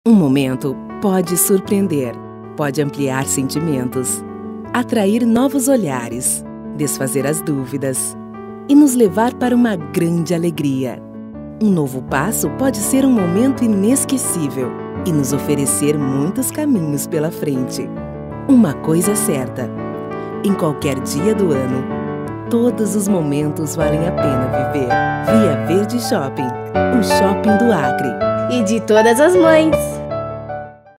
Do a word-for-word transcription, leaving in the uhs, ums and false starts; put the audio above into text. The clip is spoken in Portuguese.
Um momento pode surpreender, pode ampliar sentimentos, atrair novos olhares, desfazer as dúvidas e nos levar para uma grande alegria. Um novo passo pode ser um momento inesquecível e nos oferecer muitos caminhos pela frente. Uma coisa é certa: em qualquer dia do ano, todos os momentos valem a pena viver. Via Verde Shopping, o shopping do Acre. E de todas as mães.